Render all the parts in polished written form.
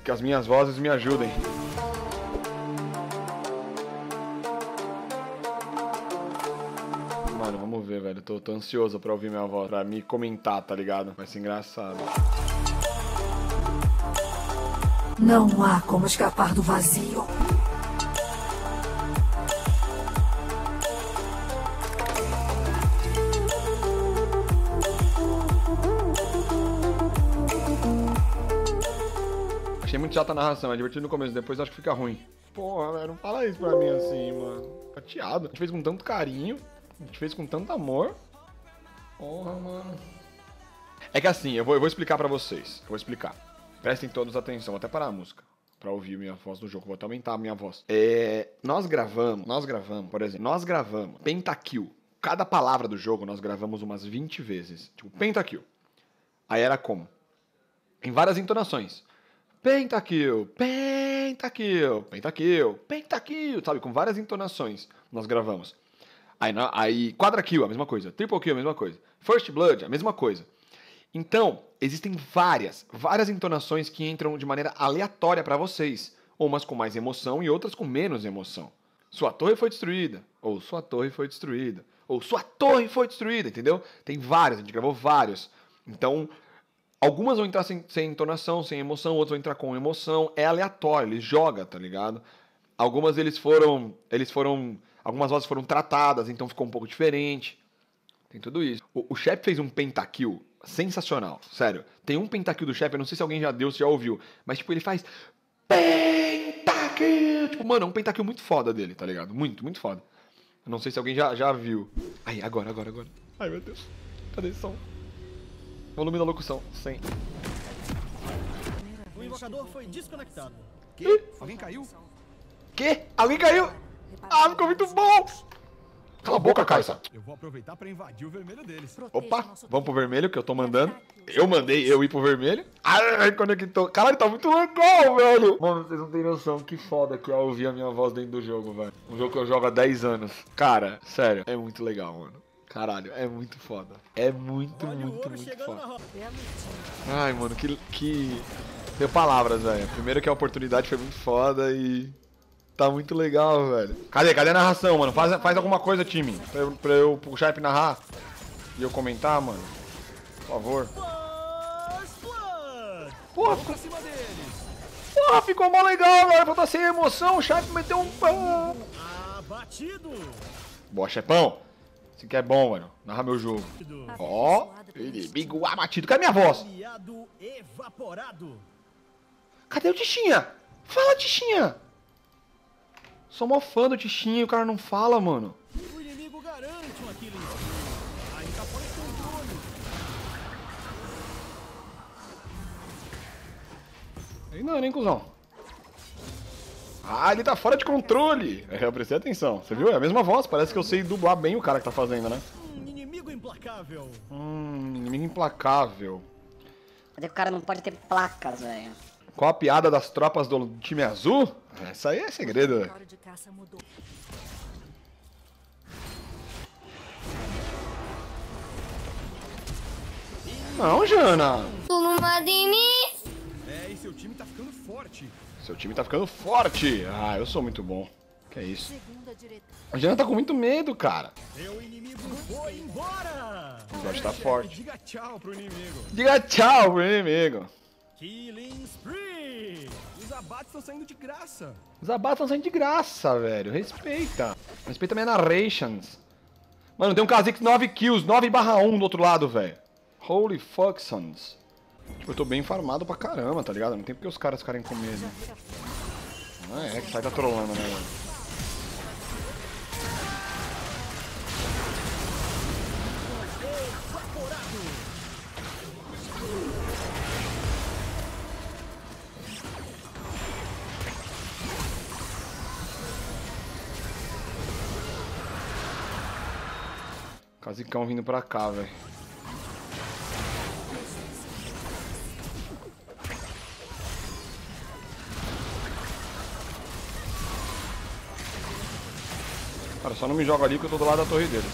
Que as minhas vozes me ajudem. Mano, vamos ver, velho. Tô ansioso pra ouvir minha voz, pra me comentar, tá ligado? Vai ser engraçado. Não há como escapar do vazio. Achei muito chata a narração, é divertido no começo, depois acho que fica ruim. Porra, velho, não fala isso pra mim assim, mano. Chateado. A gente fez com tanto carinho, a gente fez com tanto amor. Porra, mano. É que assim, eu vou explicar pra vocês. Eu vou explicar. Prestem todos atenção, vou até parar a música pra ouvir minha voz no jogo. Vou até aumentar a minha voz. Nós gravamos, por exemplo, nós gravamos pentakill. Cada palavra do jogo nós gravamos umas 20 vezes. Tipo, pentakill. Aí era como? Em várias entonações. Pentakill, pentakill, pentakill, pentakill, sabe? Com várias entonações nós gravamos. Aí quadrakill, a mesma coisa. Triple kill, a mesma coisa. First blood, a mesma coisa. Então, existem várias entonações que entram de maneira aleatória pra vocês. Umas com mais emoção e outras com menos emoção. Sua torre foi destruída. Ou sua torre foi destruída. Ou sua torre foi destruída, entendeu? Tem várias, a gente gravou vários. Então, algumas vão entrar sem entonação, sem emoção, outras vão entrar com emoção. É aleatório, ele joga, tá ligado? Algumas algumas vozes foram tratadas, então ficou um pouco diferente. Tem tudo isso. O Shep fez um pentakill sensacional, sério. Tem um pentakill do Shep, eu não sei se alguém já deu, se já ouviu, mas tipo, ele faz pentakill. Tipo, mano, é um pentakill muito foda dele, tá ligado? Muito, muito foda. Eu não sei se alguém já viu. Aí, agora. Ai, meu Deus. Cadê esse som? Volume da locução, 100. O invocador foi desconectado. Que? Alguém caiu? Que? Alguém caiu? Ah, ficou muito bom! Cala a boca, Kaisa. Eu vou aproveitar pra invadir o vermelho deles. Opa, vamos pro vermelho que eu tô mandando. Eu mandei eu ir pro vermelho. Ai, conectou. Caralho, tá muito legal, velho. Mano, vocês não têm noção que foda que é ouvir a minha voz dentro do jogo, velho. Um jogo que eu jogo há 10 anos. Cara, sério, é muito legal, mano. Caralho, é muito foda. É muito foda. Ai, mano, que... Tenho palavras, velho. Primeiro que a oportunidade foi muito foda e... Tá muito legal, velho. Cadê a narração, mano? Faz alguma coisa, time. Pra eu puxar e narrar. E eu comentar, mano. Por favor. Porra, ficou mó legal, velho. Falta sem emoção. O Sharp meteu um... Boa, chefão. Isso aqui é bom, mano. Narrar meu jogo. Ó. Inimigo abatido. Cadê minha voz? Cadê o Tichinha? Fala, Tichinha. Sou mó fã do Tichinha e o cara não fala, mano. O inimigo garante uma kill. Aí tá fora de controle. Aí não, hein, cuzão. Ah, ele tá fora de controle. Eu prestei atenção. Você viu? É a mesma voz. Parece que eu sei dublar bem o cara que tá fazendo, né? Inimigo implacável. Inimigo implacável. Cadê que o cara não pode ter placas, velho? Qual a piada das tropas do time azul? Essa aí é segredo. Não, Jana. E seu time tá ficando forte. Seu time tá ficando forte. Ah, eu sou muito bom. Que é isso? A Jana tá com muito medo, cara. Seu inimigo foi embora. O Jorge tá forte. Diga tchau pro inimigo. Diga tchau pro inimigo. Killing Spree. Os abates estão saindo de graça. Os abates estão saindo de graça, velho. Respeita. Respeita minha narrations. Mano, tem um Kha'Zix 9 kills, 9/1 do outro lado, velho. Holy fuck, sons. Tipo, eu tô bem farmado pra caramba, tá ligado? Não tem porque os caras ficarem com medo. Ah, é, que sai tá trolando, né, velho? Kha'Zixão vindo pra cá, velho. Cara, só não me joga ali porque eu tô do lado da torre deles.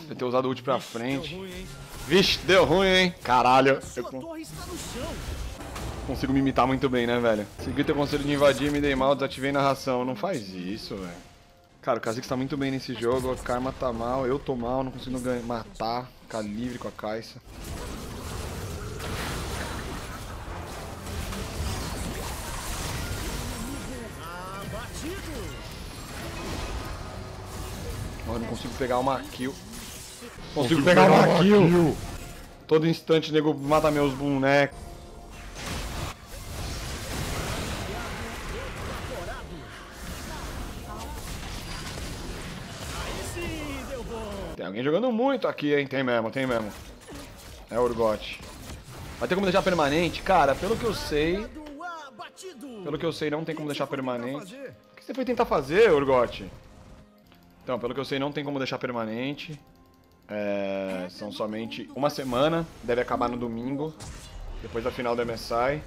Deve ter usado o ult pra Deu frente. ruim, hein? Vixe, deu ruim, hein? Caralho. Sua torre está no chão. Consigo me imitar muito bem, né, velho? Segui teu conselho de invadir, me dei mal, desativei narração. Não faz isso, velho. Cara, o Kha'Zix tá muito bem nesse jogo, a Karma tá mal, eu tô mal, não consigo matar, ficar livre com a Kai'Sa. Mano, não consigo pegar uma kill. Consigo pegar uma kill. Todo instante, nego, mata meus bonecos. Tem alguém jogando muito aqui, hein? Tem mesmo, tem mesmo. É Urgot. Vai ter como deixar permanente? Cara, pelo que eu sei... Pelo que eu sei, não tem como deixar permanente. O que você foi tentar fazer, Urgot? Então, pelo que eu sei, não tem como deixar permanente. São somente uma semana. Deve acabar no domingo. Depois da final do MSI.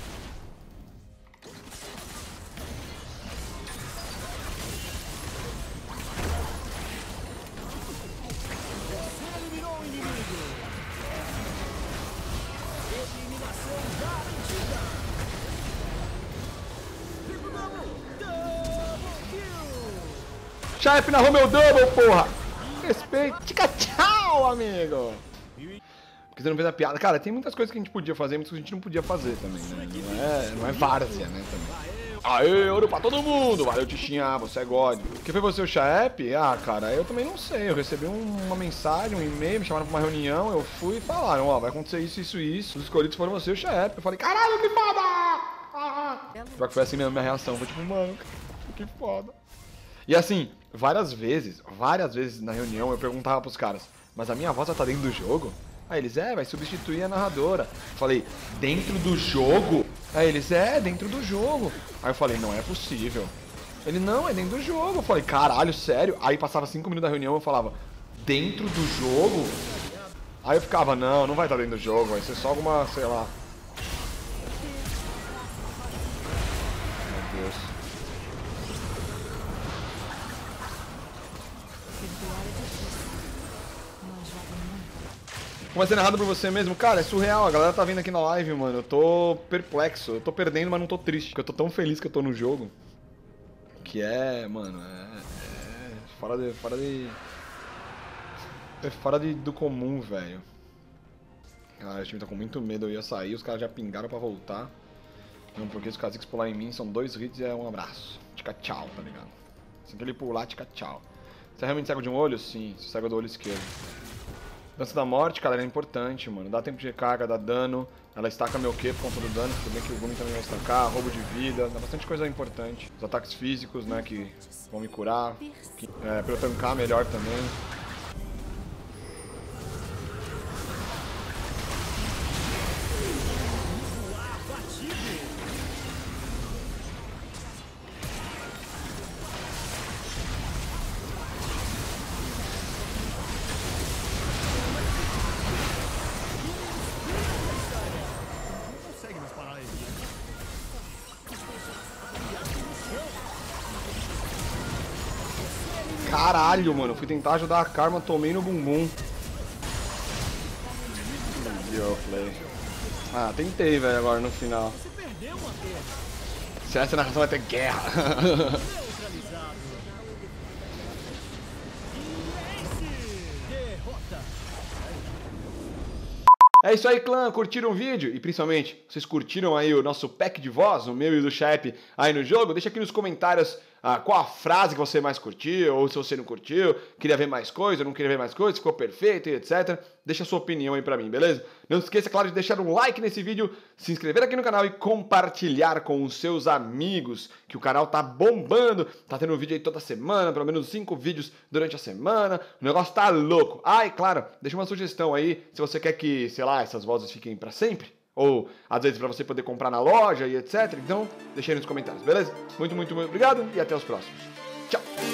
Shaep narrou meu double, porra! Respeito! Tica tchau, amigo! Porque você não fez a piada. Cara, tem muitas coisas que a gente podia fazer, muitas coisas que a gente não podia fazer também, né? Não é várzea, né, também. Aê, ouro pra todo mundo! Valeu, Tichinha, você é God. Que foi você, o Shaep? Ah, cara, eu também não sei. Eu recebi uma mensagem, um e-mail, me chamaram pra uma reunião, eu fui e falaram, ó, vai acontecer isso, isso, isso. Os escolhidos foram você e o Shaep. Eu falei, caralho, que foda! Pior que foi assim mesmo a minha reação. Foi tipo, mano, que foda. E assim, várias vezes na reunião eu perguntava pros caras, mas a minha voz já tá dentro do jogo? Aí eles, vai substituir a narradora. Eu falei, dentro do jogo? Aí eles, dentro do jogo. Aí eu falei, não é possível. Ele, não, é dentro do jogo. Eu falei, caralho, sério? Aí passava 5 minutos da reunião, eu falava, dentro do jogo? Aí eu ficava, não vai estar dentro do jogo, vai ser só alguma, sei lá. Meu Deus. Como vai ser narrado por você mesmo? Cara, é surreal, a galera tá vendo aqui na live, mano. Eu tô perplexo, eu tô perdendo, mas não tô triste. Porque eu tô tão feliz que eu tô no jogo. Que mano, fora do comum, velho. Cara, o time tá com muito medo, eu ia sair, os caras já pingaram pra voltar. Não, porque se o Kha'Zix pular em mim, são 2 hits e é um abraço. Tica tchau, tá ligado? Assim que ele pular, tica tchau. Você é realmente cego de um olho? Sim, você cego do olho esquerdo. Dança da morte, cara, ela é importante, mano. Dá tempo de recarga, dá dano. Ela estaca meu Q por conta do dano, tudo bem que o Gumi também vai estacar, roubo de vida, dá bastante coisa importante. Os ataques físicos, né, que vão me curar. Pra eu tancar melhor também. Caralho, mano. Fui tentar ajudar a Karma, tomei no bumbum. Ah, tentei, velho, agora no final. Se essa narração vai ter guerra. É isso aí, clã, curtiram o vídeo? E principalmente, vocês curtiram aí o nosso pack de voz, o meu e do Shaep aí no jogo? Deixa aqui nos comentários qual a frase que você mais curtiu, ou se você não curtiu, queria ver mais coisa, não queria ver mais coisa, ficou perfeito e etc. Deixa a sua opinião aí pra mim, beleza? Não se esqueça, claro, de deixar um like nesse vídeo, se inscrever aqui no canal e compartilhar com os seus amigos, que o canal tá bombando, tá tendo vídeo aí toda semana, pelo menos 5 vídeos durante a semana, o negócio tá louco. E claro, deixa uma sugestão aí, se você quer que, sei lá, essas vozes fiquem pra sempre, ou às vezes pra você poder comprar na loja e etc. Então, deixa aí nos comentários, beleza? Muito, muito, muito obrigado e até os próximos. Tchau!